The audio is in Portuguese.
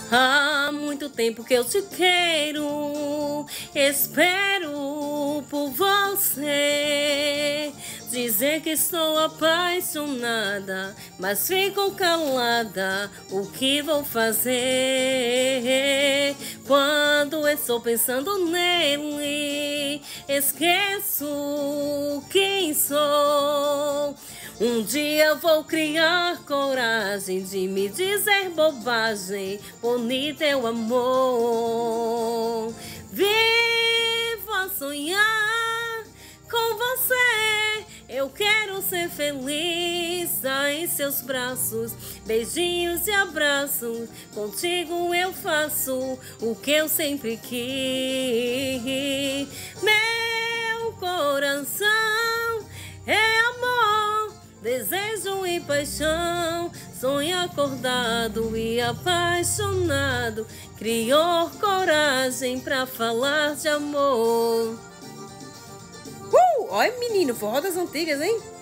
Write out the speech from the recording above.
Há muito tempo que eu te quero, espero por você. Dizer que estou apaixonada, mas fico calada, o que vou fazer? Quando estou pensando nele, esqueço quem sou. Um dia vou criar coragem de me dizer bobagem por teu amor. Vivo a sonhar com você. Eu quero ser feliz em seus braços, beijinhos e abraços. Contigo eu faço o que eu sempre quis. Meu coração é amor, desejo e paixão, sonho acordado e apaixonado, criou coragem pra falar de amor. Olha, menino, forró das antigas, hein?